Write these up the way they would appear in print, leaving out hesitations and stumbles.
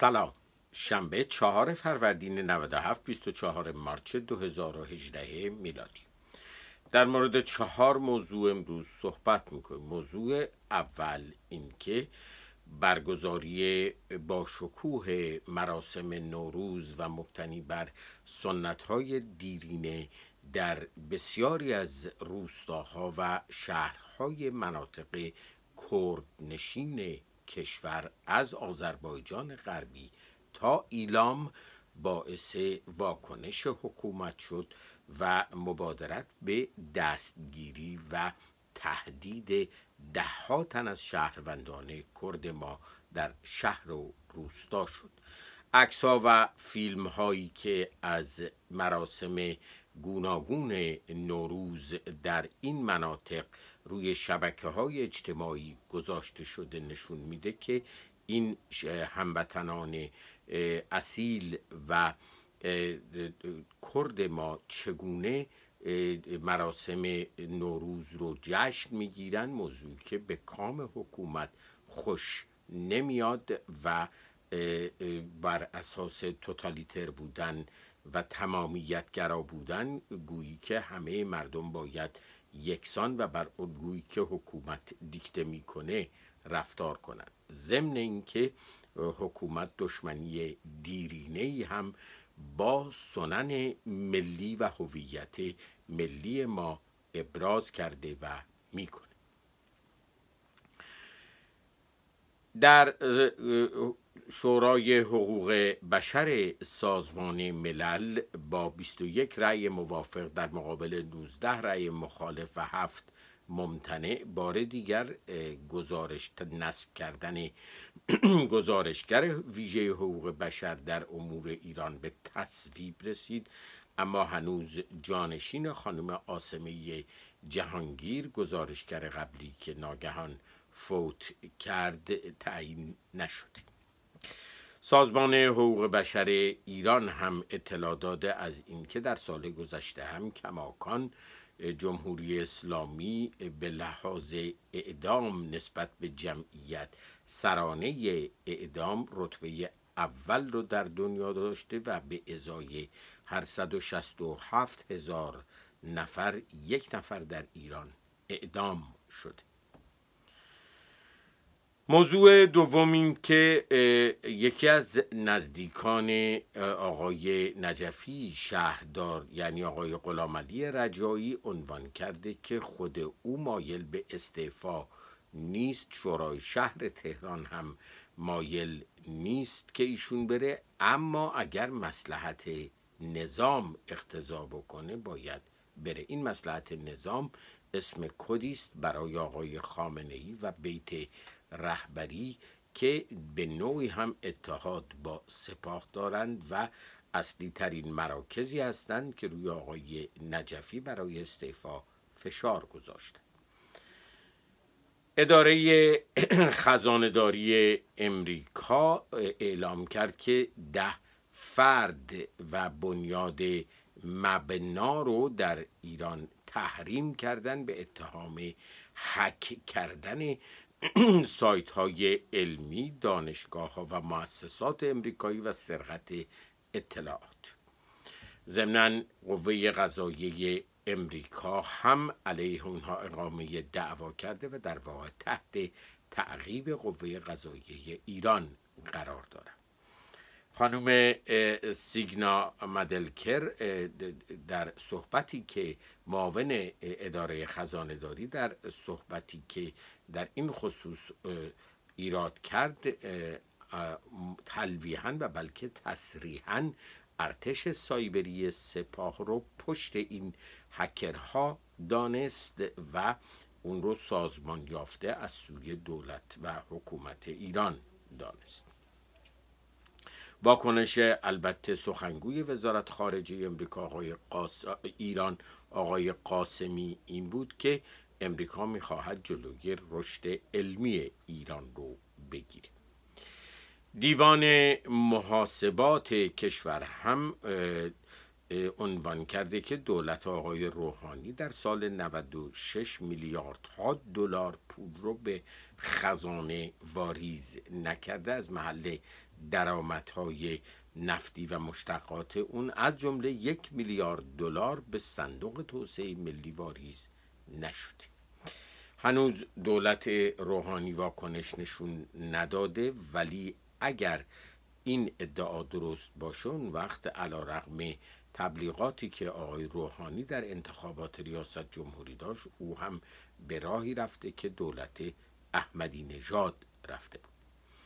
سلام. شنبه 4 فروردین 97 24 مارس 2018 میلادی. در مورد 4 موضوع امروز صحبت میکنیم. موضوع اول این که برگزاری با شکوه مراسم نوروز و مبتنی بر سنت‌های دیرینه در بسیاری از روستاها و شهرهای مناطق کردنشین کشور از آذربایجان غربی تا ایلام باعث واکنش حکومت شد و مبادرت به دستگیری و تهدید ده‌ها تن از شهروندان کرد ما در شهر و روستا شد. عکس‌ها و فیلم‌هایی که از مراسم گوناگون نوروز در این مناطق روی شبکه‌های اجتماعی گذاشته شده نشون میده که این هموطنان اصیل و کرد ما چگونه مراسم نوروز رو جشن میگیرن، موضوعی که به کام حکومت خوش نمیاد و بر اساس توتالیتر بودن و تمامیتگرا بودن گویی که همه مردم باید یکسان و بر الگویی که حکومت دیکته میکنه رفتار کنند. ضمن اینکه حکومت دشمنی دیرینه‌ای هم با سنن ملی و هویت ملی ما ابراز کرده و میکنه. در شورای حقوق بشر سازمان ملل با 21 رأی موافق در مقابل 19 رأی مخالف و 7 ممتنع بار دیگر نصب کردن گزارشگر ویژه حقوق بشر در امور ایران به تصویب رسید، اما هنوز جانشین خانم عاصمه جهانگیر، گزارشگر قبلی که ناگهان فوت کرد، تعیین نشد. سازمان حقوق بشر ایران هم اطلاع داده از اینکه در سال گذشته هم کماکان جمهوری اسلامی به لحاظ اعدام نسبت به جمعیت سرانه اعدام رتبه اول رو در دنیا داشته و به ازای هر 167,000 نفر 1 نفر در ایران اعدام شده. موضوع دوم این که یکی از نزدیکان آقای نجفی شهردار، یعنی آقای غلامعلی رجایی، عنوان کرده که خود او مایل به استعفا نیست. شورای شهر تهران هم مایل نیست که ایشون بره، اما اگر مصلحت نظام اقتضا بکنه باید بره. این مصلحت نظام اسم کدی است برای آقای خامنه‌ای و بیت رهبری که به نوعی هم اتحاد با سپاه دارند و اصلی ترین مراکزی هستند که روی آقای نجفی برای استعفا فشار گذاشتند. اداره خزانه‌داری امریکا اعلام کرد که 10 فرد و بنیاد مبنا رو در ایران تحریم کردن به اتهام هک کردن سایت های علمی، دانشگاه ها و مؤسسات امریکایی و سرقت اطلاعات. ضمناً قوه قضاییه امریکا هم علیه اونها اقامه دعوا کرده و در واقع تحت تعقیب قوه قضاییه ایران قرار دارد. خانم سیگنا مدلکر در صحبتی که معاون اداره خزانه‌داری در صحبتی که در این خصوص ایراد کرد، تلویحاً و بلکه تصریحاً ارتش سایبری سپاه رو پشت این هکرها دانست و اون رو سازمان یافته از سوی دولت و حکومت ایران دانست. واکنش البته سخنگوی وزارت خارجه امریکا ایران آقای قاسمی این بود که امریکا می‌خواهد جلوی رشد علمی ایران رو بگیره. دیوان محاسبات کشور هم عنوان کرده که دولت آقای روحانی در سال 96 میلیاردها دلار پول رو به خزانه واریز نکرده، از محل درآمدهای نفتی و مشتقات اون از جمله 1 میلیارد دلار به صندوق توسعه ملی واریز نشده. هنوز دولت روحانی واکنش نشون نداده، ولی اگر این ادعا درست باشه اون وقت علیرغم تبلیغاتی که آقای روحانی در انتخابات ریاست جمهوری داشت، او هم به راهی رفته که دولت احمدی نژاد رفته بود.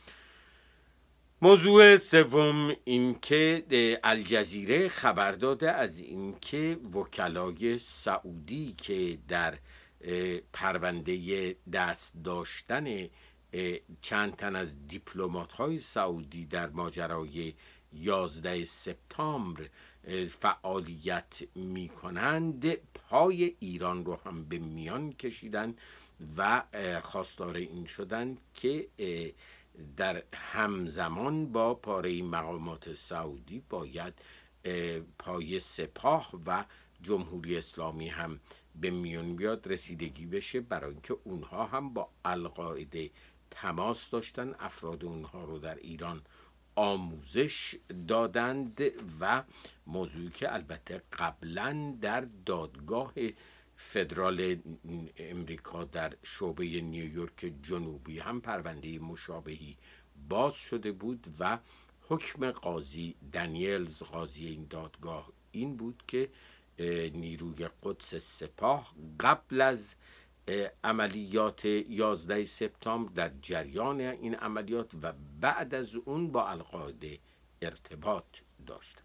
موضوع سوم این که الجزیره خبر داده از اینکه وکلای سعودی که در پرونده دست داشتن چند تن از دیپلمات‌های سعودی در ماجرای 11 سپتامبر فعالیت می‌کنند، پای ایران رو هم به میان کشیدن و خواستار این شدند که در همزمان با پاره مقامات سعودی باید پای سپاه و جمهوری اسلامی هم به میان بیاد، رسیدگی بشه، برای اینکه اونها هم با القاعده تماس داشتن، افراد اونها رو در ایران آموزش دادند و موضوعی که البته قبلا در دادگاه فدرال امریکا در شعبه نیویورک جنوبی هم پرونده مشابهی باز شده بود و حکم قاضی دنیلز، قاضی این دادگاه، این بود که نیروی قدس سپاه قبل از عملیات 11 سپتامبر در جریان این عملیات و بعد از اون با القاعده ارتباط داشت.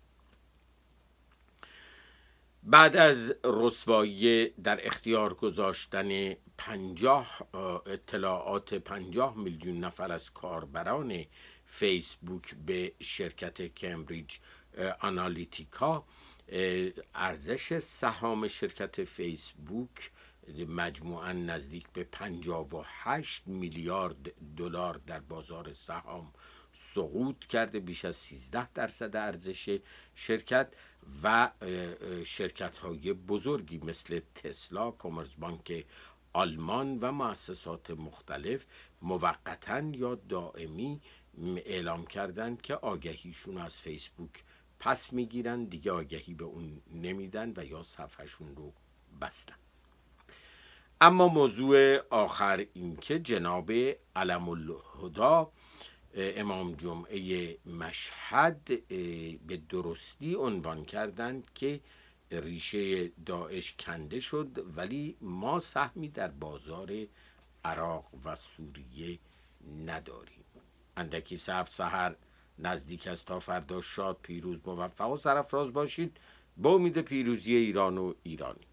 بعد از رسوایی در اختیار گذاشتن 50 اطلاعات 50 میلیون نفر از کاربران فیسبوک به شرکت کمبریج آنالیتیکا، ارزش سهام شرکت فیسبوک مجموعاً نزدیک به 58 میلیارد دلار در بازار سهام سقوط کرده، بیش از 13% ارزش شرکت و شرکت‌های بزرگی مثل تسلا، کامرسبانک آلمان و مؤسسات مختلف موقتاً یا دائمی اعلام کردند که آگهیشون از فیسبوک پس میگیرن، دیگه آگهی به اون نمیدن و یا صفحهشون رو بستن. اما موضوع آخر این که جناب علم الهدی امام جمعه مشهد به درستی عنوان کردند که ریشه داعش کنده شد، ولی ما سهمی در بازار عراق و سوریه نداریم. اندکی صبر سحر نزدیک است، تا فردا شاد، پیروز، موفق و سرفراز باشید. با امید پیروزی ایران و ایرانی.